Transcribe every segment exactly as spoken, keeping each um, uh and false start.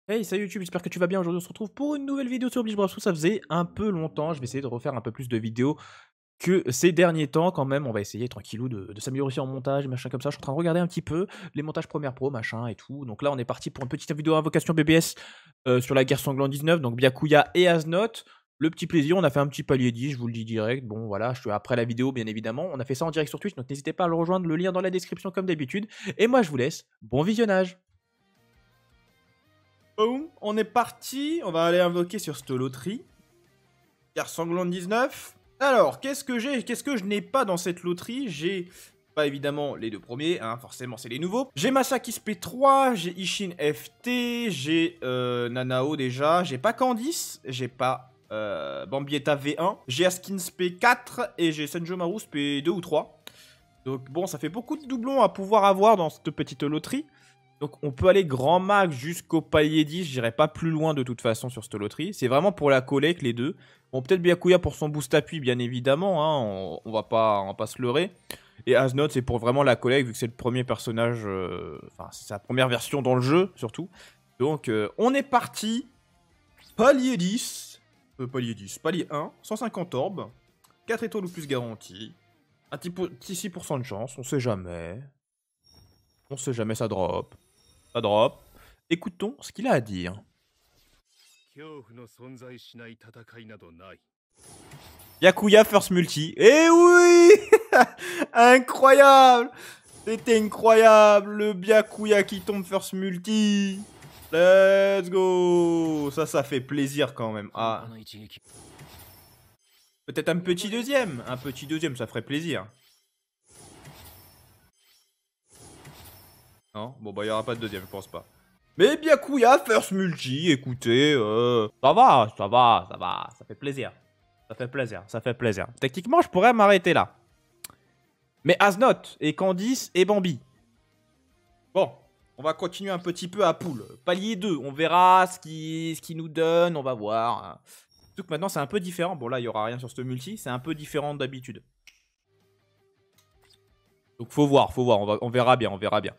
Hey, salut YouTube, j'espère que tu vas bien. Aujourd'hui, on se retrouve pour une nouvelle vidéo sur Bleach Brave. Ça faisait un peu longtemps. Je vais essayer de refaire un peu plus de vidéos que ces derniers temps, quand même. On va essayer tranquillou de, de s'améliorer aussi en montage, machin comme ça. Je suis en train de regarder un petit peu les montages Premiere Pro, machin et tout. Donc là, on est parti pour une petite vidéo Invocation B B S euh, sur la guerre sanglante dix-neuf. Donc Byakuya et Aznot. Le petit plaisir, on a fait un petit palier dix, je vous le dis direct. Bon, voilà, je suis après la vidéo, bien évidemment. On a fait ça en direct sur Twitch, donc n'hésitez pas à le rejoindre. Le lien dans la description, comme d'habitude. Et moi, je vous laisse. Bon visionnage. Boum, on est parti, on va aller invoquer sur cette loterie. Guerre sanglante dix-neuf. Alors, qu'est-ce que j'ai, qu'est-ce que je n'ai pas dans cette loterie? J'ai pas évidemment les deux premiers, hein, forcément c'est les nouveaux. J'ai Masaki S P trois, j'ai Ishin F T, j'ai euh, Nanao déjà, j'ai pas Candice, j'ai pas euh, Bambietta V un, j'ai Askin S P quatre et j'ai Senjomaru S P deux ou trois. Donc bon, ça fait beaucoup de doublons à pouvoir avoir dans cette petite loterie. Donc on peut aller grand max jusqu'au palier dix, j'irai pas plus loin de toute façon sur cette loterie. C'est vraiment pour la collecte les deux. Bon, peut-être Byakuya pour son boost appui bien évidemment, hein, on, on, va pas, on va pas se leurrer. Et Aznot c'est pour vraiment la collecte vu que c'est le premier personnage, euh, enfin c'est sa première version dans le jeu surtout. Donc euh, on est parti, palier dix, euh, palier dix, palier un, cent cinquante orbes, quatre étoiles ou plus garanties, un petit six pour cent de chance, on sait jamais. On sait jamais ça drop. Ça drop. Écoutons ce qu'il a à dire. Byakuya first multi. Eh oui. Incroyable. C'était incroyable. Le Byakuya qui tombe first multi. Let's go. Ça, ça fait plaisir quand même. Ah. Peut-être un petit deuxième. Un petit deuxième, ça ferait plaisir. Non? Bon, bah, il n'y aura pas de deuxième, je pense pas. Mais Byakuya, first multi, écoutez, euh, ça va, ça va, ça va, ça fait plaisir. Ça fait plaisir, ça fait plaisir. Techniquement, je pourrais m'arrêter là. Mais Aznot, et Candice, et Bambi. Bon, on va continuer un petit peu à poule. Palier deux, on verra ce qu'il ce qui nous donne, on va voir. Surtout que maintenant, c'est un peu différent. Bon, là, il n'y aura rien sur ce multi, c'est un peu différent d'habitude. Donc, faut voir, faut voir, on, va, on verra bien, on verra bien.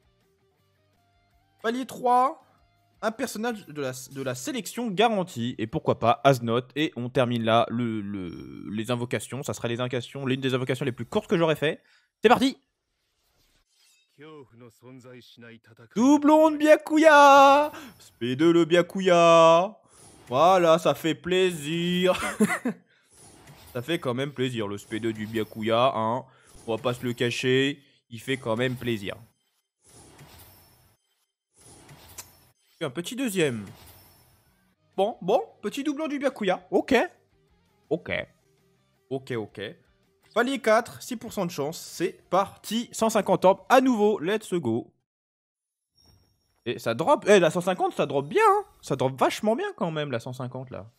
Palier trois, un personnage de la, de la sélection garantie. Et pourquoi pas Aznot. Et on termine là le, le, les invocations. Ça sera les invocations, l'une des invocations les plus courtes que j'aurais fait. C'est parti. Doublon de Byakuya. S P deux le Byakuya. Voilà, ça fait plaisir. Ça fait quand même plaisir le S P deux du Byakuya. Hein. On va pas se le cacher. Il fait quand même plaisir. Un petit deuxième. Bon, bon, petit doublon du Byakuya. Ok. Ok. Ok, ok. Palier quatre, six pour cent de chance. C'est parti. cent cinquante orbes à nouveau. Let's go. Et ça drop. Eh, la cent cinquante, ça drop bien. Hein. Ça drop vachement bien quand même, la cent cinquante là.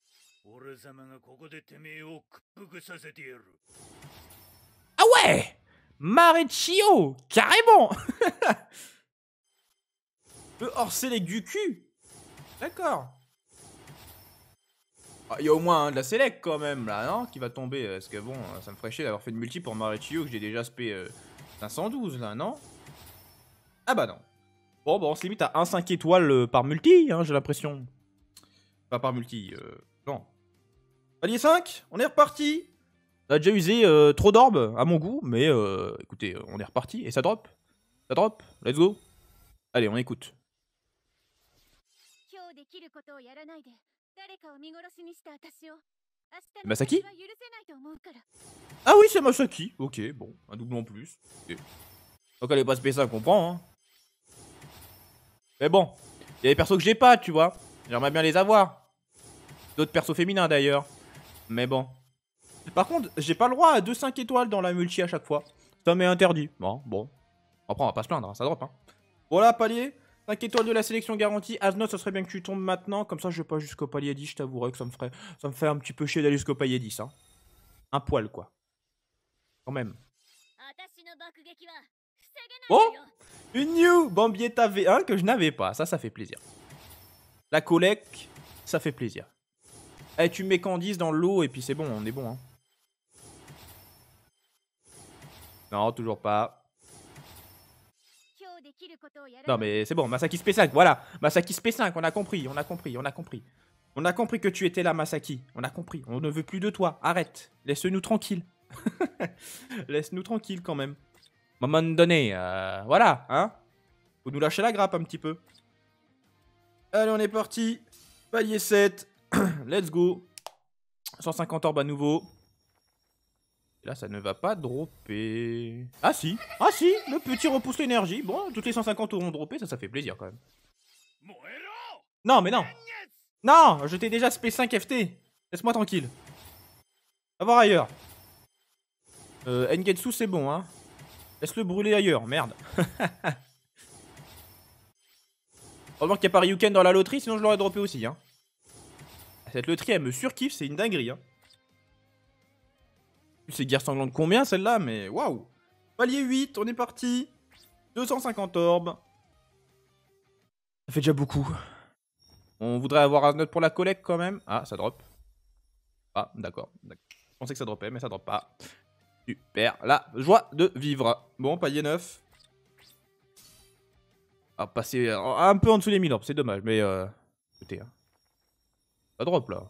Ah ouais, Marechio, carrément. Le hors-select du cul. D'accord. Il ah, y a au moins hein, de la select quand même là, non? Qui va tomber. Parce que bon, ça me ferait chier d'avoir fait de multi pour Marechio que j'ai déjà spé euh, cinq cent douze là, non? Ah bah non. Bon, bon, on se limite à un cinq étoiles euh, par multi, hein, j'ai l'impression. Pas par multi, euh, non. Palier cinq, on est reparti. On a déjà usé euh, trop d'orbes à mon goût, mais euh, écoutez, on est reparti et ça drop. Ça drop, let's go. Allez, on écoute. Masaki? Ah oui, c'est Masaki. Ok, bon, un double en plus. Okay. Donc elle est pas spé ça, on comprend. Hein. Mais bon, il y a des persos que j'ai pas, tu vois. J'aimerais bien les avoir. D'autres persos féminins d'ailleurs. Mais bon. Par contre, j'ai pas le droit à deux cinq étoiles dans la multi à chaque fois. Ça m'est interdit. Bon, bon. Après, on va pas se plaindre, hein, ça drop. Hein. Voilà, palier. cinq étoiles de la sélection garantie. Aznot, ça serait bien que tu tombes maintenant. Comme ça, je vais pas jusqu'au palier dix. Je t'avouerai que ça me ferait ça me fait un petit peu chier d'aller jusqu'au palier dix. Hein. Un poil, quoi. Quand même. Oh, une new Bambietta V un que je n'avais pas. Ça, ça fait plaisir. La collecte, ça fait plaisir. Eh, tu mets Candice dans l'eau et puis c'est bon, on est bon. Hein. Non, toujours pas. Non mais c'est bon, Masaki P cinq, voilà. Masaki P cinq, on a compris, on a compris, on a compris. On a compris que tu étais là, Masaki. On a compris, on ne veut plus de toi. Arrête, laisse-nous tranquille. Laisse-nous tranquille quand même. À un moment donné, euh, voilà, hein. Faut nous lâcher la grappe un petit peu. Allez, on est parti. Palier sept. Let's go. cent cinquante orbes à nouveau. Et là, ça ne va pas dropper. Ah si, ah si, le petit repousse l'énergie. Bon, toutes les cent cinquante auront droppé, ça, ça fait plaisir quand même. Non, mais non. Non, je t'ai déjà P cinq F T. Laisse-moi tranquille. Va voir ailleurs. Euh, Engetsu, c'est bon, hein. Laisse-le brûler ailleurs, merde. Heureusement qu'il n'y a pas Ryuken dans la loterie, sinon je l'aurais droppé aussi, hein. Cette loterie, elle me surkiffe, c'est une dinguerie, hein. C'est guerre sanglante combien, celle-là, mais waouh. Palier huit, on est parti. deux cent cinquante orbes. Ça fait déjà beaucoup. On voudrait avoir un note pour la collecte, quand même. Ah, ça drop. Ah, d'accord. Je pensais que ça dropait, mais ça drop pas. Super, la joie de vivre. Bon, palier neuf. Ah, passer un peu en dessous des mille orbes, c'est dommage, mais euh... écoutez, hein. Ça drop là.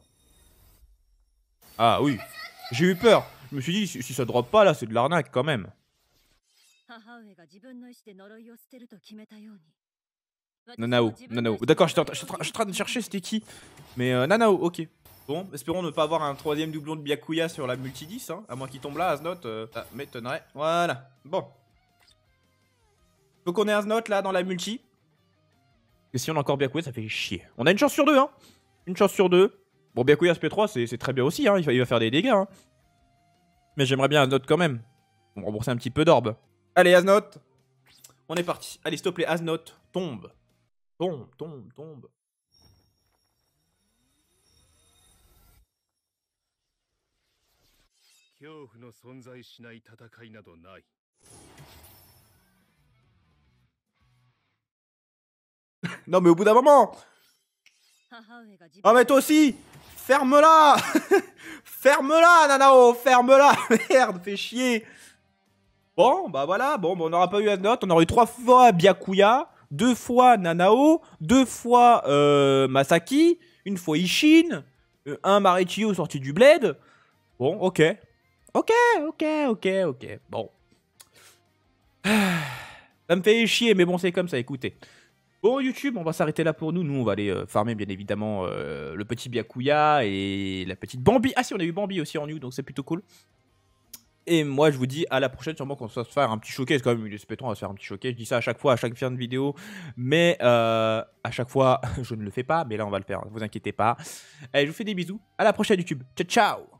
Ah oui, j'ai eu peur. Je me suis dit, si, si ça drop pas là, c'est de l'arnaque quand même. Nanao, Nanao. D'accord, je suis en train de chercher c'était qui. Mais euh, Nanao, ok. Bon, espérons ne pas avoir un troisième doublon de Byakuya sur la multi dix, hein, à moins qu'il tombe là, Asnote, euh, ça m'étonnerait. Voilà, bon. Faut qu'on ait Asnote là dans la multi. Et si on a encore Byakuya, ça fait chier. On a une chance sur deux, hein. Une chance sur deux. Bon, Byakuya S P trois, c'est très bien aussi, hein, il va, il va faire des dégâts, hein. Mais j'aimerais bien Asnote quand même. On va rembourser un petit peu d'orbe. Allez, Asnote. On est parti. Allez, s'il te plaît, Asnote, tombe. Tombe, tombe, tombe. Non mais au bout d'un moment. Ah mais toi aussi. Ferme-la. Ferme-la, Nanao. Ferme-la. Merde, fais chier. Bon, bah voilà. Bon, bah, on n'aura pas eu Asnote. On aurait eu trois fois Byakuya, deux fois Nanao, deux fois euh, Masaki, une fois Ishin, euh, un Marichio sorti du bled. Bon, ok. Ok, ok, ok, ok. Bon. Ça me fait chier, mais bon, c'est comme ça, écoutez. Bon, YouTube, on va s'arrêter là pour nous. Nous, on va aller euh, farmer, bien évidemment, euh, le petit Byakuya et la petite Bambi. Ah si, on a eu Bambi aussi en new, donc c'est plutôt cool. Et moi, je vous dis à la prochaine, sûrement qu'on va se faire un petit showcase. Quand même, il est spétant, on va se faire un petit showcase. Je dis ça à chaque fois, à chaque fin de vidéo. Mais euh, à chaque fois, je ne le fais pas. Mais là, on va le faire, ne vous inquiétez pas. Allez, je vous fais des bisous. À la prochaine, YouTube. Ciao, ciao.